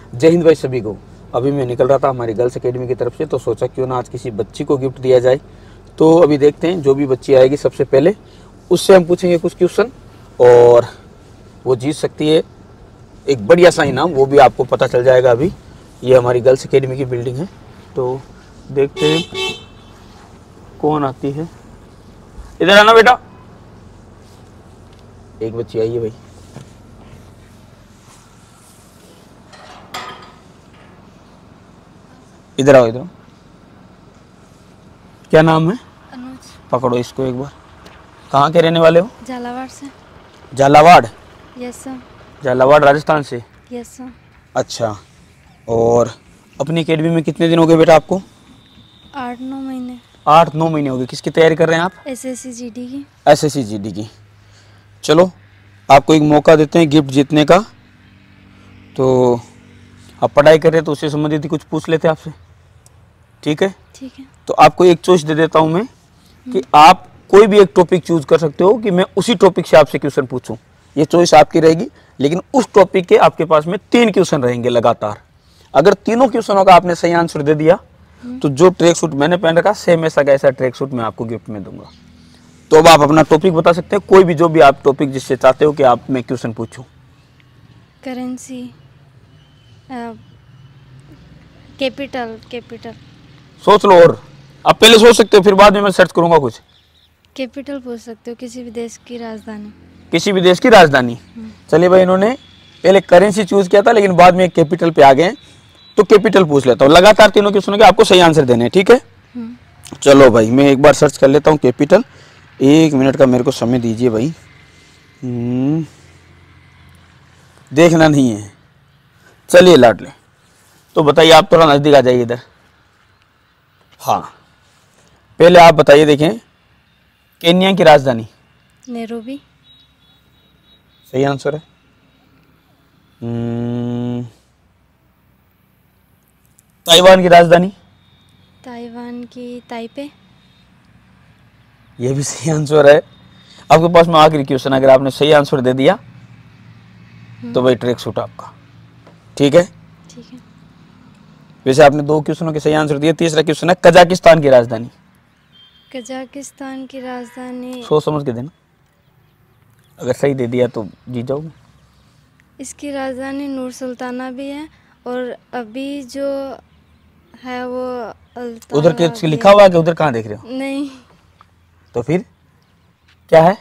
जय हिंद भाई सभी को। अभी मैं निकल रहा था हमारी गर्ल्स एकेडमी की तरफ से, तो सोचा क्यों ना आज किसी बच्ची को गिफ्ट दिया जाए। तो अभी देखते हैं, जो भी बच्ची आएगी सबसे पहले उससे हम पूछेंगे कुछ क्वेश्चन और वो जीत सकती है एक बढ़िया सा इनाम, वो भी आपको पता चल जाएगा। अभी ये हमारी गर्ल्स एकेडमी की बिल्डिंग है, तो देखते हैं कौन आती है। इधर आना बेटा, एक बच्ची आई है भाई। इधर आओ, इधर। क्या नाम है? अनुज। पकड़ो इसको एक बार। कहाँ के रहने वाले हो? झालावाड़ से। झालावाड़? Yes sir. झालावाड़ राजस्थान से? Yes sir. अच्छा, और अपनी एकेडमी में कितने दिन हो गए बेटा आपको? 8-9 महीने। 8-9 महीने हो गए। किसकी तैयारी कर रहे हैं आप? SSC GD की। SSC GD की। चलो आपको एक मौका देते हैं गिफ्ट जीतने का। तो आप पढ़ाई कर रहे हैं तो उससे संबंधित कुछ पूछ लेते हैं आपसे, ठीक है? ठीक है। तो आपको एक चॉइस दे देता हूं मैं कि आप कोई भी एक टॉपिक चूज कर सकते हो कि मैं उसी टॉपिक से आपसे क्वेश्चन पूछूं। ये चॉइस आपकी रहेगी, लेकिन उस टॉपिक के आपके पास में 3 क्वेश्चन रहेंगे लगातार। अगर तीनों क्वेश्चनों का आपने सही आंसर दे दिया तो जो ट्रैक सूट मैंने पहन रखा सेम ऐसा का ऐसा ट्रैक सूट मैं आपको गिफ्ट में दूंगा। तो अब आप अपना टॉपिक बता सकते हैं, कोई भी जो भी आप टॉपिक जिससे चाहते हो कि आप मैं क्वेश्चन पूछूं। Currency, capital. सोच लो, और आप पहले सोच सकते हो, फिर बाद में मैं सर्च करूंगा कुछ। कैपिटल पूछ सकते हो, किसी भी देश की राजधानी। किसी भी देश की राजधानी। चलिए भाई, इन्होंने पहले करेंसी चूज किया था लेकिन बाद में कैपिटल पे आ गए, तो कैपिटल पूछ लेता हूँ। लगातार तीनों क्वेश्चनों के आपको सही आंसर देने हैं, ठीक है? चलो भाई, मैं एक बार सर्च कर लेता हूँ कैपिटल। 1 मिनट का मेरे को समय दीजिए भाई। देखना नहीं है। चलिए लाडले, तो बताइए, आप थोड़ा नजदीक आ जाइए इधर। हाँ, पहले आप बताइए, देखें, केन्या की राजधानी। नैरोबी। सही आंसर है। ताइवान की राजधानी। ताइवान की ताइपे। यह भी सही आंसर है। आपके पास में आखिरी क्वेश्चन, अगर आपने सही आंसर दे दिया तो भाई ट्रैक सूट आपका, ठीक है? ठीक है। वैसे आपने 2 क्वेश्चनों के सही आंसर दिए। तीसरा क्वेश्चन है कजाकिस्तान की राजधानी। कजाकिस्तान की राजधानी। सोच समझ के देना, अगर सही दे दिया तो जीत जाओगे। इसकी राजधानी नूर सुल्ताना भी है, और अभी जो है वो अल्ताना उधर के लिखा हुआ है कि उधर कहाँ देख रहे हो? नहीं, तो फिर क्या है?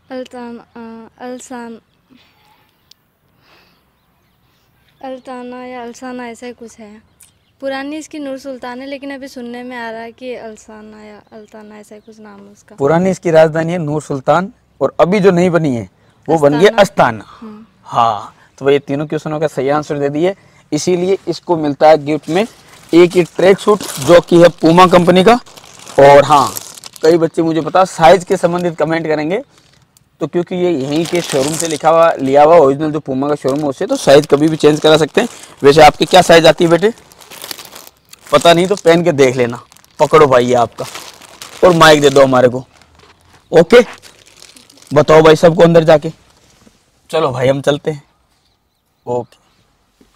अल्ताना या अल्साना ऐसा ही कुछ है। पुरानी इसकी नूर सुल्तान है, लेकिन अभी सुनने में आ रहा है कि अल्साना या अल्ताना ऐसा ही कुछ नाम है उसका। पुरानी इसकी राजधानी है नूर सुल्तान, और अभी जो नई बनी है वो बन गई अस्ताना। हाँ, तो भाई तीनों क्वेश्चनों का सही आंसर दे दिए, इसीलिए इसको मिलता है गिफ्ट में एक ही ट्रैक सूट, जो कि है पूमा कंपनी का। और हाँ, कई बच्चे मुझे पता साइज के संबंधित कमेंट करेंगे, तो क्योंकि ये यहीं के शोरूम से लिया हुआ ओरिजिनल जो पूमा का शोरूम है उससे, तो साइज कभी भी चेंज करा सकते हैं। वैसे आपकी क्या साइज आती है बेटे? पता नहीं तो पहन के देख लेना। पकड़ो भाई ये आपका, और माइक दे दो हमारे को। ओके, बताओ भाई सबको अंदर जाके। चलो भाई हम चलते हैं। ओके।